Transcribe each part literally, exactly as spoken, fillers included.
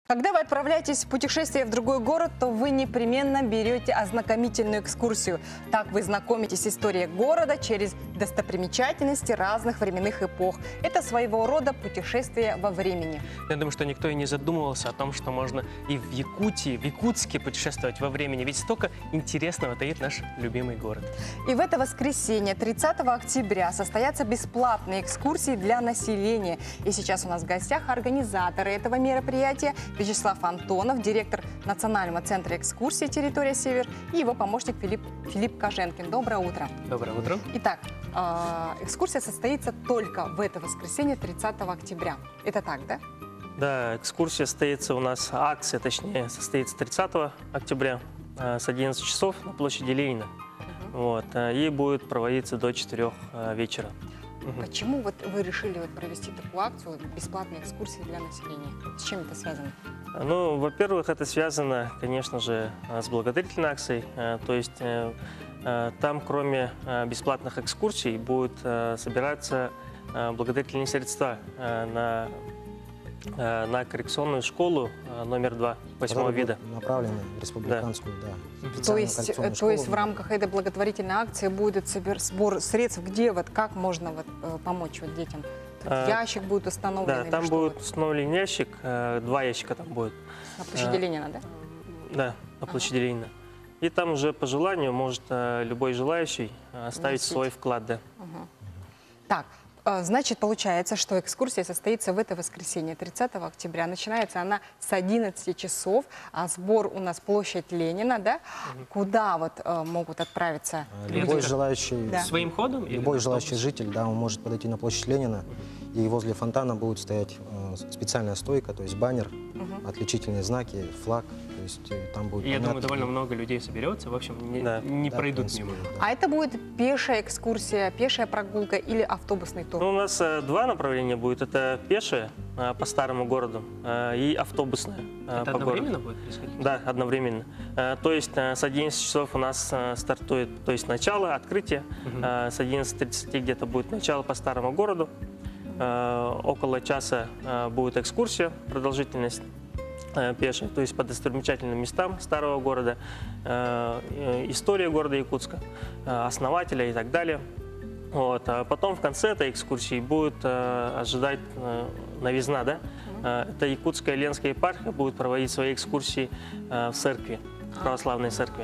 Когда вы отправляетесь в путешествие в другой город, то вы непременно берете ознакомительную экскурсию. Так вы знакомитесь с историей города через достопримечательности разных временных эпох. Это своего рода путешествие во времени. Я думаю, что никто и не задумывался о том, что можно и в Якутии, в Якутске путешествовать во времени. Ведь столько интересного таит наш любимый город. И в это воскресенье, тридцатого октября, состоятся бесплатные экскурсии для населения. И сейчас у нас в гостях организаторы этого мероприятия Вячеслав Антонов, директор Национального центра экскурсии «Территория Север», и его помощник Филипп, Филипп Коженкин. Доброе утро. Доброе утро. Итак, экскурсия состоится только в это воскресенье, тридцатого октября. Это так, да? Да, экскурсия состоится у нас, акция, точнее, состоится тридцатого октября с одиннадцати часов на площади Ленина. Угу. Вот, и будет проводиться до четырёх вечера. Почему вот вы решили вот провести такую акцию, бесплатные экскурсии для населения? С чем это связано? Ну, во-первых, это связано, конечно же, с благотворительной акцией. То есть там, кроме бесплатных экскурсий, будут собираться благотворительные средства на, на коррекционную школу номер два, восьмого вида. Направлены в республиканскую, да. да. То есть, то есть в рамках этой благотворительной акции будет сбор средств, где вот как можно вот помочь вот детям? А, ящик будет установлен? Да, там будет вот? установлен ящик, два ящика там будет. На площади а, Ленина, да? Да, на площади ага. Ленина. И там уже по желанию может любой желающий оставить Носить. свой вклад, да. Ага. Так. Значит, получается, что экскурсия состоится в это воскресенье, тридцатого октября. Начинается она с одиннадцати часов, а сбор у нас площадь Ленина, да? Угу. Куда вот э, могут отправиться любой люди? желающий, да. Своим ходом? Любой желающий житель, да, он может подойти на площадь Ленина, угу. и возле фонтана будет стоять э, специальная стойка, то есть баннер, угу. отличительные знаки, флаг. То есть, там будет и я понятно, думаю, довольно много людей соберется, в общем, не, да. не да, пройдут принципе, мимо. Да. А это будет пешая экскурсия, пешая прогулка или автобусный тур? Ну, у нас э, два направления будет. Это пешая э, по старому городу э, и автобусная э, это по одновременно городу. будет происходить? Да, одновременно. Э, то есть э, с одиннадцати часов у нас э, стартует, то есть начало, открытие. Угу. Э, с одиннадцати тридцати где-то будет начало по старому городу. Э, около часа э, будет экскурсия, продолжительность пешая, то есть по достопримечательным местам старого города, э, история города Якутска, э, основателя и так далее. Вот. А потом в конце этой экскурсии будет э, ожидать э, новизна, да? Э, это Якутская Ленская епархия будет проводить свои экскурсии э, в церкви, в православной церкви.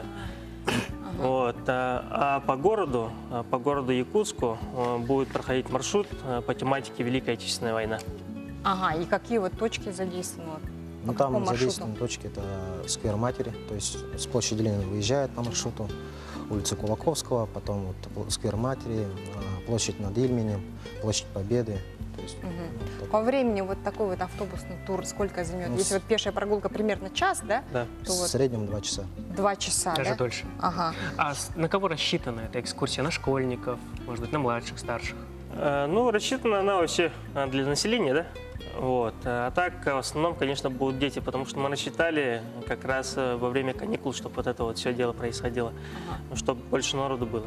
Вот. А по городу, по городу Якутску будет проходить маршрут по тематике Великая Отечественная война. Ага, и какие вот точки задействованы? Ну, там задействованы точки, это сквер Матери, то есть с площади Ленина выезжает по маршруту, улица Кулаковского, потом вот сквер Матери, площадь над Ильменем, площадь Победы. То есть, угу. вот по времени вот такой вот автобусный тур сколько займет? Ну, если вот пешая прогулка примерно час, да? Да. То в вот среднем два часа. Два часа, Даже да? дольше. Ага. А на кого рассчитана эта экскурсия? На школьников, может быть, на младших, старших? Э, ну, рассчитана она вообще для населения, да? Вот. А так, в основном, конечно, будут дети, потому что мы рассчитали как раз во время каникул, чтобы вот это вот все дело происходило, ага. чтобы больше народу было.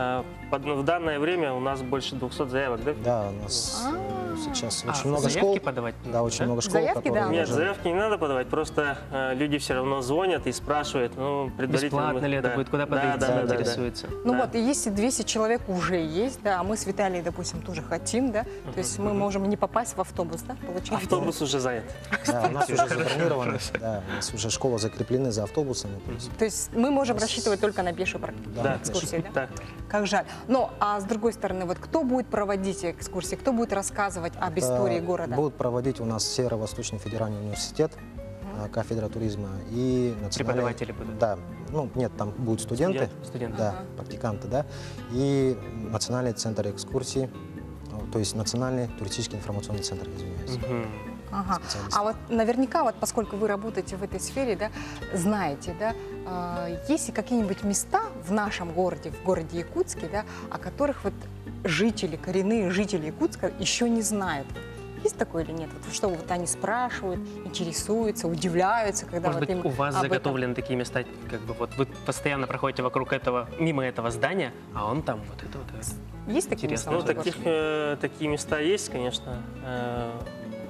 В данное время у нас больше двухсот заявок, да? Да, у нас а-а-а. сейчас очень а, много заявки школ. подавать? Да, очень да? много школ. Заявки, да. Нет, заявки не надо подавать, просто э, люди все равно звонят и спрашивают. Ну, предварительно. Бесплатно ли это да. будет, куда подойти, да, да, да, интересуется. Да. Ну да. вот, и если двести человек уже есть, да, а мы с Виталией, допустим, тоже хотим, да, uh-huh. то есть мы uh-huh. можем не попасть в автобус, да, получается? Автобус уже занят. Да, у нас уже забронировано, да, у нас уже школы закреплены за автобусами. То есть, то есть мы можем рассчитывать только на пешую да, экскурсию, да? да? Как жаль. Но, а с другой стороны, вот кто будет проводить экскурсии, кто будет рассказывать об истории города? Будут проводить у нас Северо-Восточный федеральный университет, uh-huh. кафедра туризма и национальные... Преподаватели будут? Да, ну нет, там будут студенты, Студент, студенты. да, uh-huh. практиканты, да, и Национальный центр экскурсий, то есть Национальный туристический информационный центр, извиняюсь. Uh-huh. Ага. А вот наверняка, вот поскольку вы работаете в этой сфере, да, знаете, да, э, есть ли какие-нибудь места в нашем городе, в городе Якутске, да, о которых вот жители, коренные жители Якутска еще не знают? Есть такое или нет? Вот, что вот они спрашивают, интересуются, удивляются, когда Может вот быть, им у вас об заготовлены этом... такие места, как бы вот вы постоянно проходите вокруг этого, мимо этого здания, а он там вот это вот. Есть такие места? Ну, таких, э, такие места есть, конечно. Э,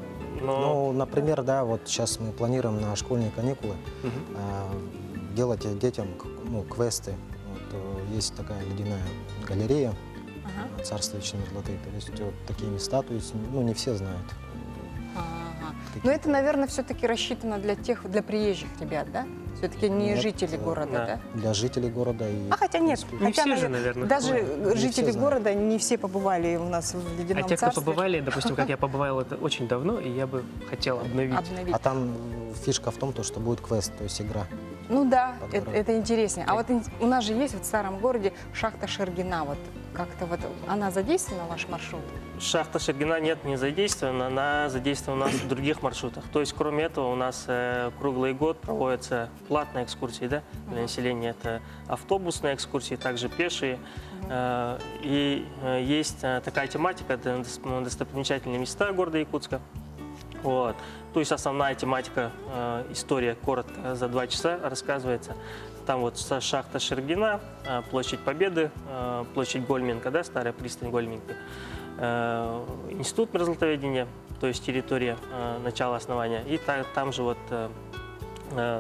Но Ну, например, да, вот сейчас мы планируем на школьные каникулы Мгм. э, делать детям к- ну, квесты. Вот, э, есть такая ледяная галерея Ага. «Царство вечной мерзлоты». То есть вот такие места, то есть, ну, не все знают. Ага. Такие. Но это, наверное, все-таки рассчитано для тех, для приезжих ребят, да? Все-таки не Нет, жители э, города, да. да? Для жителей города. И, А хотя нет, в принципе, Не хотя, все же, навер- наверное. даже Не жители все знают. города не все побывали у нас в А ледяном те, кто царстве. побывали, допустим, как я побывал, это очень давно, и я бы хотел обновить. Обновить. А там фишка в том, то, что будет квест, то есть игра. Ну да, Под это, город. это интереснее. А вот ин- у нас же есть вот в старом городе шахта Шергина. Вот как-то вот она задействована, ваш маршрут? шахта Шергина нет, не задействована, она задействована у нас в других маршрутах. То есть, кроме этого, у нас э, круглый год проводятся платные экскурсии, да, для населения. Это автобусные экскурсии, также пешие. Э, и э, есть э, такая тематика, это дос- достопримечательные места города Якутска. Вот. То есть основная тематика, э, история коротко за два часа рассказывается. Там вот са- шахта Шергина, э, площадь Победы, э, площадь Гольминка, да, старая пристань Гольминки, э, институт мерзлотоведения, то есть территория э, начала основания. И та- там же вот э, э,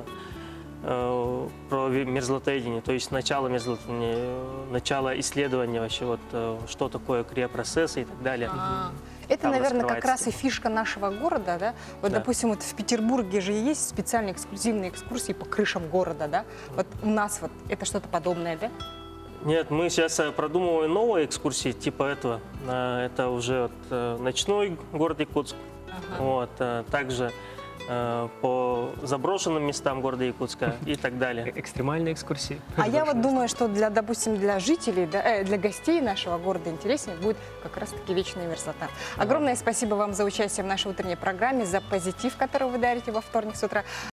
э, про ви- мерзлотоведение, то есть начало мерзлотоведения, э, начало исследования вообще, вот, э, что такое криопроцессы и так далее. А, Это, Там наверное, как раскрывается. раз и фишка нашего города, да? Вот, Да. допустим, вот в Петербурге же есть специальные эксклюзивные экскурсии по крышам города, да? Вот у нас вот это что-то подобное, да? Нет, мы сейчас э, продумываем новые экскурсии типа этого. Э, Это уже вот, э, ночной город Якутск. Ага. Вот, э, также э, по заброшенным местам города Якутска и так далее. Э- Экстремальные экскурсии. А я вот думаю, что для, допустим, для жителей, да, э, для гостей нашего города интереснее будет как раз-таки вечная мерзлота. Огромное спасибо вам за участие в нашей утренней программе, за позитив, который вы дарите во вторник с утра.